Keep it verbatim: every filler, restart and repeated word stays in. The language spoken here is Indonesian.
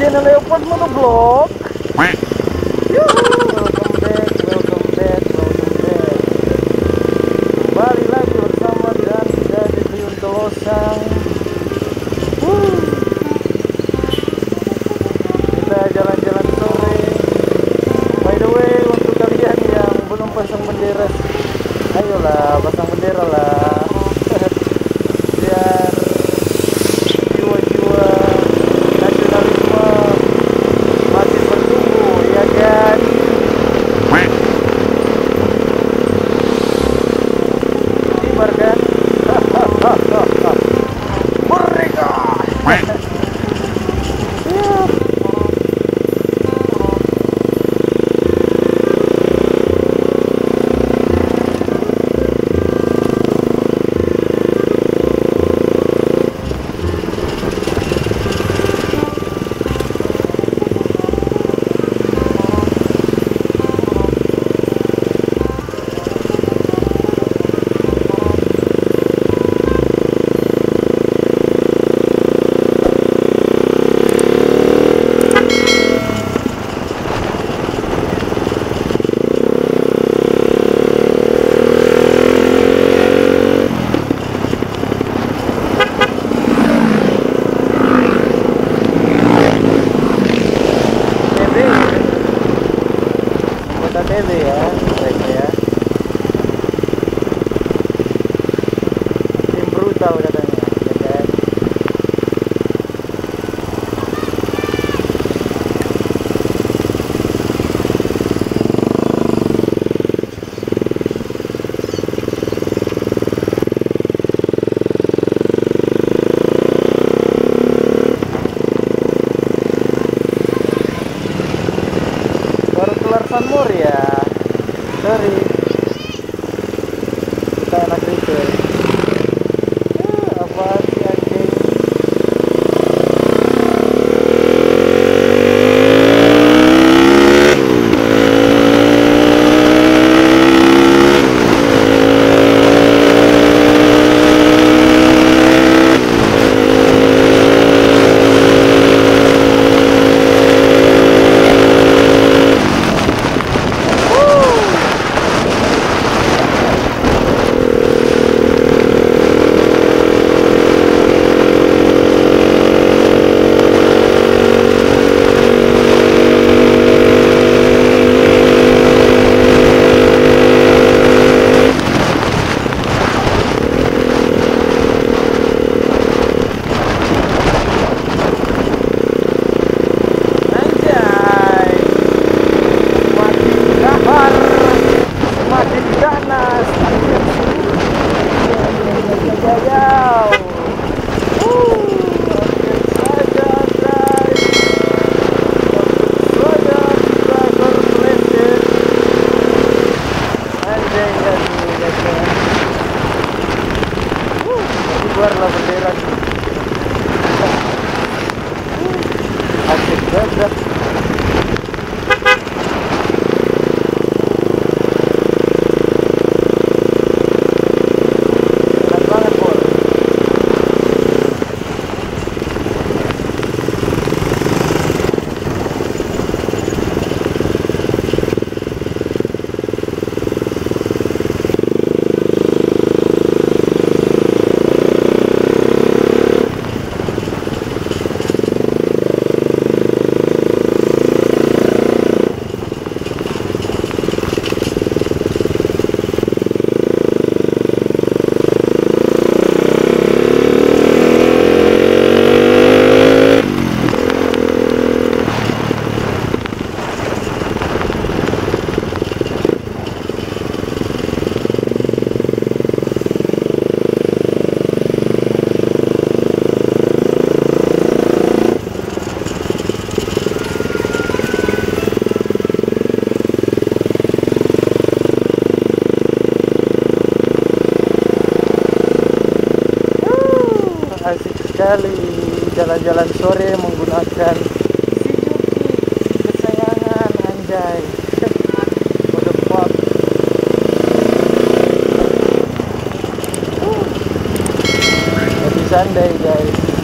channel Leopard Motovlog. Welcome back, welcome back, welcome back. Kembali lagi bersama dan dari Tuyun Telosang. Wuh. Kita jalan-jalan sore. By the way, untuk kalian yang belum pasang bendera, ayolah pasang bendera lah. Biar jiwa-jiwa nasionalisme makin bertumbuh, ya kan? Kibar kan? Merdeka! T V ya, baik ya. Tim brutal katanya, ya kan? Baru keluar Sunmore ya. Sorry, kita anak retail. Ya, apa sih anjing? Keluarlah bendera nih. Asik banget. Enak banget, Bor. Asik sekali jalan-jalan sore menggunakan Suzuki kesayangan, anjay. What the fuck. Happy Sunday guys.